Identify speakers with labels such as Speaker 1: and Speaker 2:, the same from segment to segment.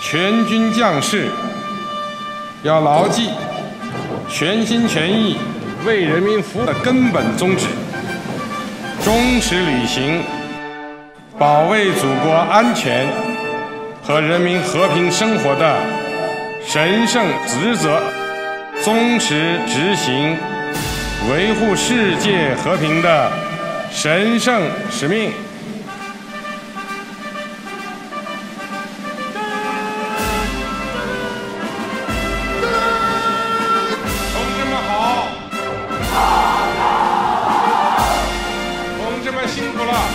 Speaker 1: 全军将士要牢记全心全意为人民服务的根本宗旨，忠实履行保卫祖国安全和人民和平生活的神圣职责，忠实执行维护世界和平的神圣使命。同志们好！同志们辛苦了！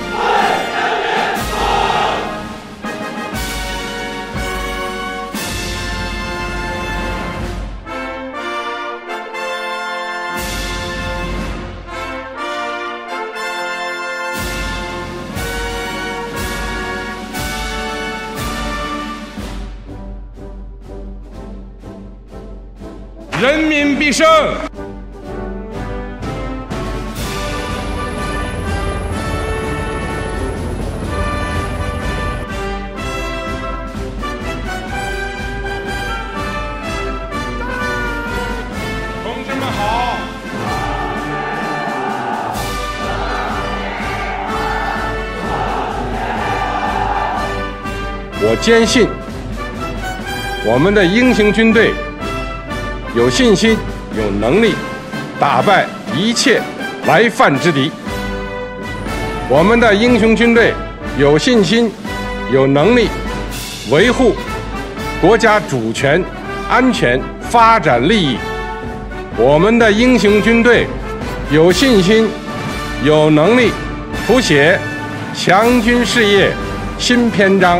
Speaker 1: 人民必胜！同志们好！我坚信，我们的英雄军队有信心、有能力打败一切来犯之敌。我们的英雄军队有信心、有能力维护国家主权、安全、发展利益。我们的英雄军队有信心、有能力谱写强军事业新篇章。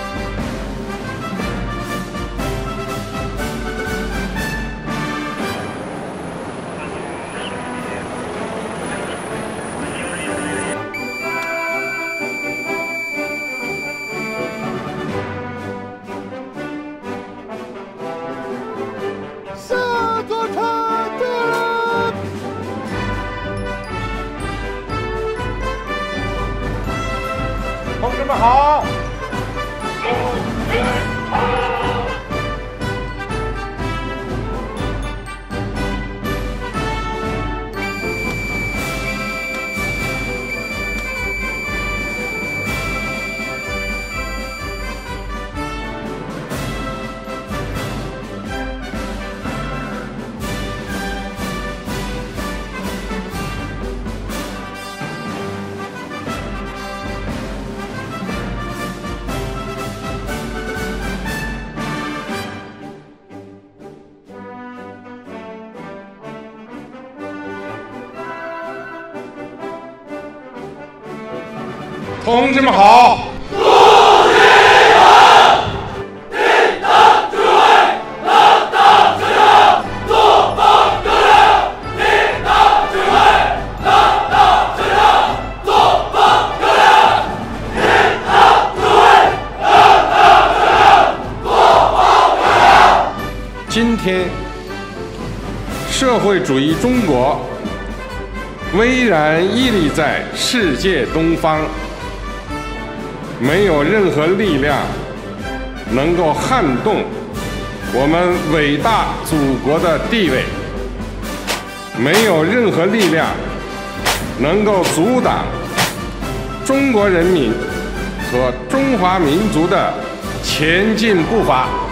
Speaker 1: 同志们好！同志们好！今天，社会主义中国巍然屹立在世界东方，没有任何力量能够撼动我们伟大祖国的地位，没有任何力量能够阻挡中国人民和中华民族的前进步伐。